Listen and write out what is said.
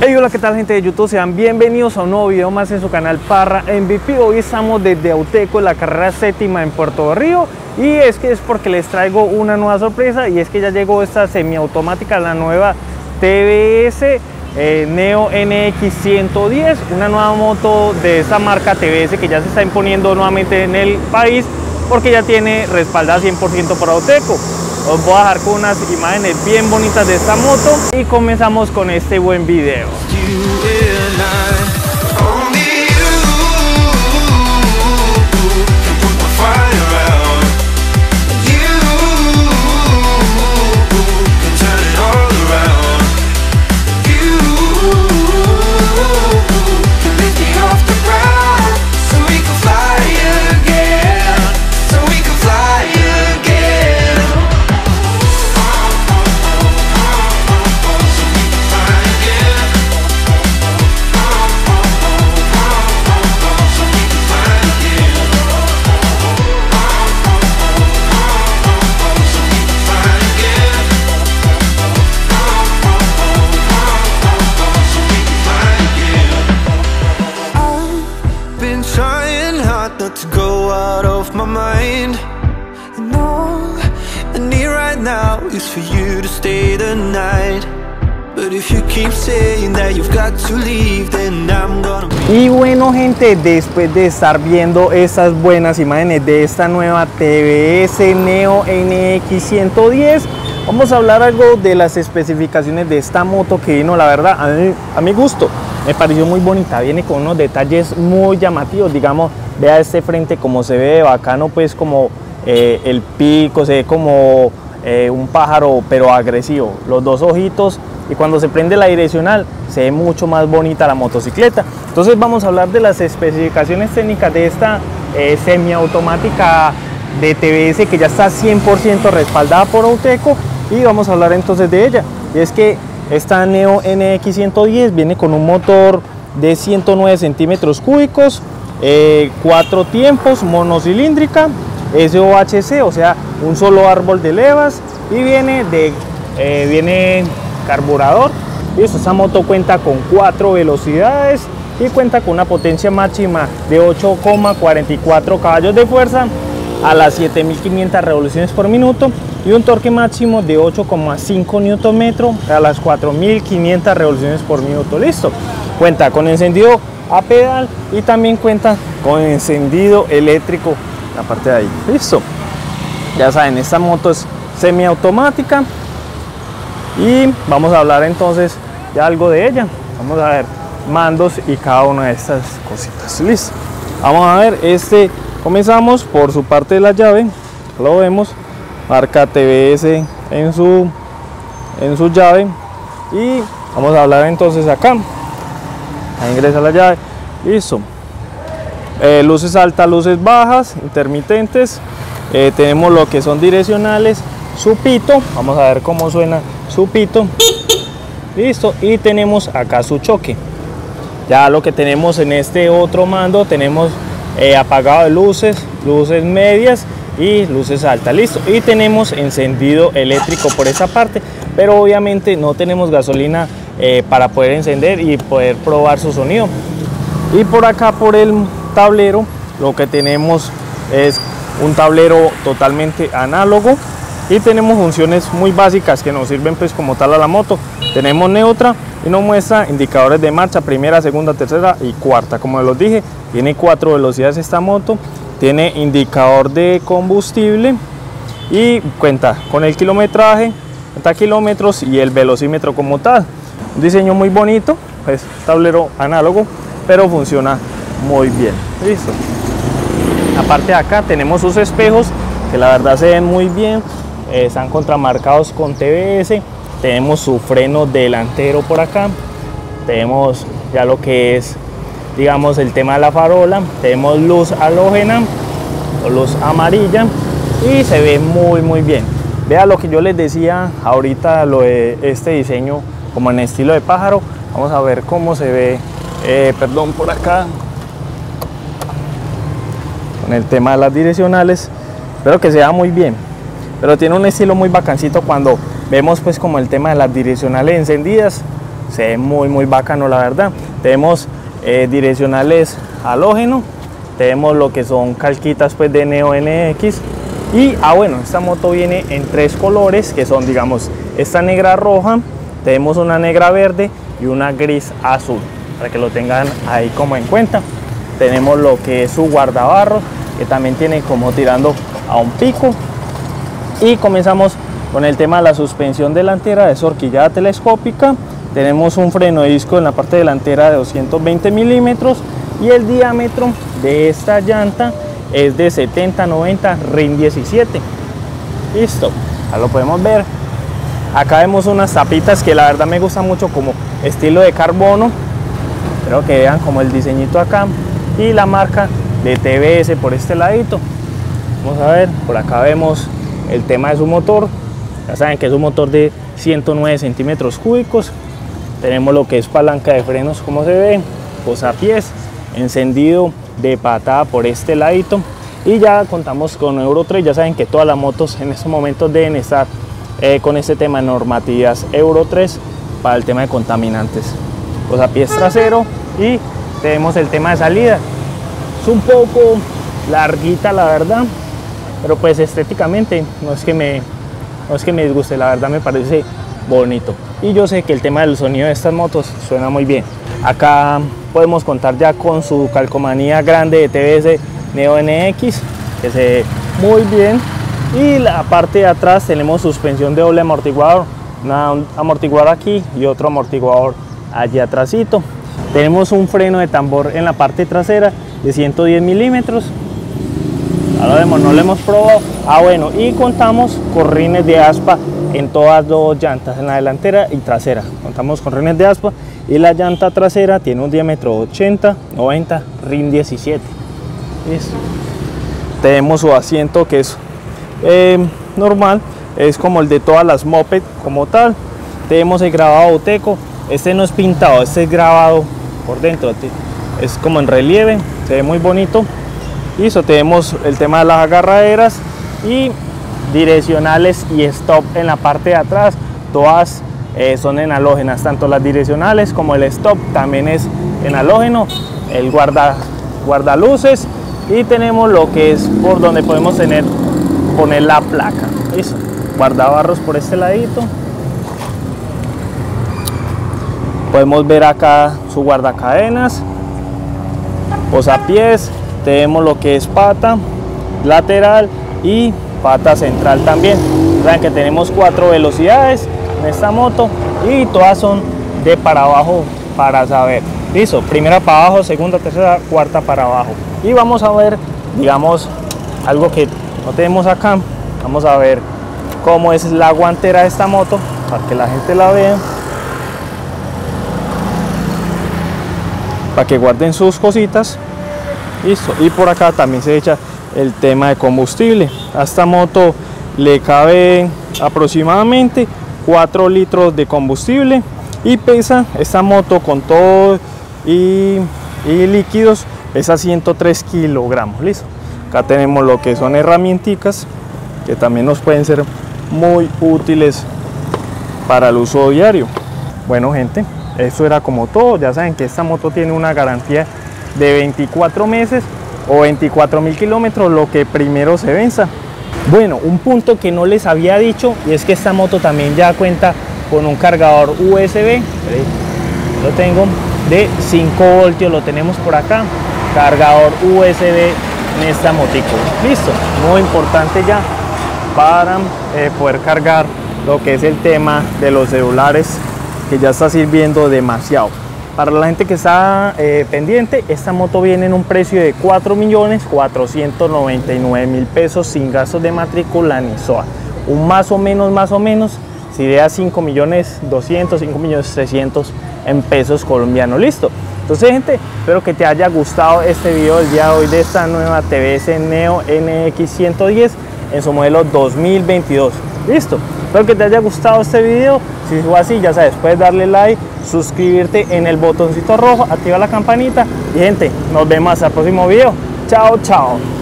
Hey, hola, ¿qué tal, gente de YouTube? Sean bienvenidos a un nuevo video más en su canal Parra MVP. Hoy estamos desde Auteco, en la carrera séptima en Puerto Río, y es porque les traigo una nueva sorpresa, y es que ya llegó esta semiautomática, la nueva TVS Neo NX 110, una nueva moto de esta marca TVS que ya se está imponiendo nuevamente en el país porque ya tiene respaldada 100% por Auteco. Os voy a dejar con unas imágenes bien bonitas de esta moto y comenzamos con este buen video. To go out of my mind, and all I need right now is for you to stay the night. But if you keep saying that you've got to leave, then I'm gonna be... Y bueno, gente, después de estar viendo estas buenas imágenes de esta nueva TVS Neo NX 110, vamos a hablar algo de las especificaciones de esta moto que vino, la verdad, a mi gusto. Me pareció muy bonita, viene con unos detalles muy llamativos, digamos, vea este frente como se ve bacano, pues como el pico, se ve como un pájaro pero agresivo, los dos ojitos, y cuando se prende la direccional se ve mucho más bonita la motocicleta. Entonces vamos a hablar de las especificaciones técnicas de esta semiautomática de TVS que ya está 100% respaldada por Auteco, y vamos a hablar entonces de ella. Y es que esta Neo NX 110 viene con un motor de 109 centímetros cúbicos, 4 tiempos, monocilíndrica, SOHC, o sea, un solo árbol de levas, y viene carburador. Y esta moto cuenta con 4 velocidades y cuenta con una potencia máxima de 8,44 caballos de fuerza a las 7.500 revoluciones por minuto, y un torque máximo de 8,5 Nm a las 4.500 revoluciones por minuto. Listo. Cuenta con encendido a pedal y también cuenta con encendido eléctrico la parte de ahí. Listo. Ya saben, esta moto es semiautomática, y vamos a hablar entonces de algo de ella. Vamos a ver mandos y cada una de estas cositas. Listo. Vamos a ver, comenzamos por su parte de la llave. Lo vemos, marca TVS en su llave, y vamos a hablar entonces acá. Ahí ingresa la llave. Listo. Luces altas, luces bajas, intermitentes. Tenemos lo que son direccionales, su pito. Vamos a ver cómo suena su pito. Listo. Y tenemos acá su choque. Ya lo que tenemos en este otro mando, tenemos apagado de luces, luces medias y luces altas. Listo. Y tenemos encendido eléctrico por esa parte, pero obviamente no tenemos gasolina para poder encender y poder probar su sonido. Y por acá, por el tablero, lo que tenemos es un tablero totalmente análogo, y tenemos funciones muy básicas que nos sirven pues como tal a la moto. Tenemos neutra y nos muestra indicadores de marcha, primera, segunda, tercera y cuarta. Como les dije, tiene 4 velocidades esta moto, tiene indicador de combustible y cuenta con el kilometraje, cuenta kilómetros y el velocímetro como tal. Un diseño muy bonito, pues tablero análogo, pero funciona muy bien. Listo. Aparte de acá tenemos sus espejos que la verdad se ven muy bien, están contramarcados con TVS. Tenemos su freno delantero por acá, tenemos ya lo que es, digamos, el tema de la farola, tenemos luz halógena o luz amarilla, y se ve muy bien. Vea lo que yo les decía ahorita, lo de este diseño como en estilo de pájaro. Vamos a ver cómo se ve, por acá, con el tema de las direccionales. Espero que se vea muy bien, pero tiene un estilo muy bacancito cuando vemos pues como el tema de las direccionales encendidas. se ve muy bacano, la verdad. Tenemos direccionales halógeno, tenemos lo que son calquitas pues de Neo NX. Y bueno, esta moto viene en 3 colores, que son, digamos, esta negra roja, tenemos una negra verde y una gris azul, para que lo tengan ahí como en cuenta. Tenemos lo que es su guardabarros, que también tiene como tirando a un pico. Y comenzamos con el tema de la suspensión delantera, es horquillada telescópica. Tenemos un freno de disco en la parte delantera de 220 milímetros y el diámetro de esta llanta es de 70-90 RIN 17. Listo, ya lo podemos ver. Acá vemos unas tapitas que la verdad me gusta mucho, como estilo de carbono. Espero que vean como el diseñito acá y la marca de TBS por este ladito. Vamos a ver, por acá vemos el tema de su motor. Ya saben que es un motor de 109 centímetros cúbicos. Tenemos lo que es palanca de frenos, como se ve, posapiés, encendido de patada por este ladito. Y ya contamos con Euro 3. Ya saben que todas las motos en estos momentos deben estar con este tema de normatividades Euro 3 para el tema de contaminantes. Posapiés trasero y tenemos el tema de salida. Es un poco larguita, la verdad, pero pues estéticamente no es que me disguste, la verdad me parece bonito. Y yo sé que el tema del sonido de estas motos suena muy bien. Acá podemos contar ya con su calcomanía grande de TBS Neo NX, que se ve muy bien. Y la parte de atrás tenemos suspensión de doble amortiguador, un amortiguador aquí y otro amortiguador allí atrásito. Tenemos un freno de tambor en la parte trasera de 110 milímetros. Ahora vemos, no lo hemos probado. Bueno, y contamos con rines de aspa en todas dos llantas, en la delantera y trasera. Contamos con rines de aspa y la llanta trasera tiene un diámetro 80-90 RIN 17. Listo. Tenemos su asiento, que es normal, es como el de todas las moped como tal. Tenemos el grabado Boteco. Este no es pintado, este es grabado por dentro, es como en relieve, se ve muy bonito. Listo, tenemos el tema de las agarraderas y direccionales y stop en la parte de atrás. Todas son en halógenas, tanto las direccionales como el stop también es en halógeno. El guardaluces, y tenemos lo que es por donde podemos poner la placa. Listo, guardabarros por este ladito. Podemos ver acá su guardacadenas, posapiés. Tenemos lo que es pata lateral y pata central también. Saben que tenemos 4 velocidades en esta moto y todas son de para abajo, para saber. Listo, primera para abajo, segunda, tercera, cuarta para abajo. Y vamos a ver, digamos, algo que no tenemos acá. Vamos a ver cómo es la guantera de esta moto para que la gente la vea, para que guarden sus cositas. Listo, y por acá también se echa el tema de combustible. A esta moto le cabe aproximadamente 4 litros de combustible y pesa esta moto con todo y líquidos, pesa 103 kilogramos. Listo, acá tenemos lo que son herramientas que también nos pueden ser muy útiles para el uso diario. Bueno, gente, eso era como todo. Ya saben que esta moto tiene una garantía de 24 meses o 24.000 kilómetros, lo que primero se venza. Bueno, un punto que no les había dicho, y es que esta moto también ya cuenta con un cargador USB. Lo tengo de 5 voltios, lo tenemos por acá, cargador USB en esta motico. Listo, muy importante ya para poder cargar lo que es el tema de los celulares, que ya está sirviendo demasiado. Para la gente que está pendiente, esta moto viene en un precio de 4.499.000 pesos sin gastos de matrícula ni SOA. Un más o menos, si idea 5.200.000, 5.300.000 en pesos colombianos. Listo. Entonces, gente, espero que te haya gustado este video del día de hoy de esta nueva TBS Neo NX 110 en su modelo 2022. Listo. Espero que te haya gustado este video. Si fue así, ya sabes, puedes darle like, suscribirte en el botoncito rojo, activa la campanita y, gente, nos vemos hasta el próximo video. Chao, chao.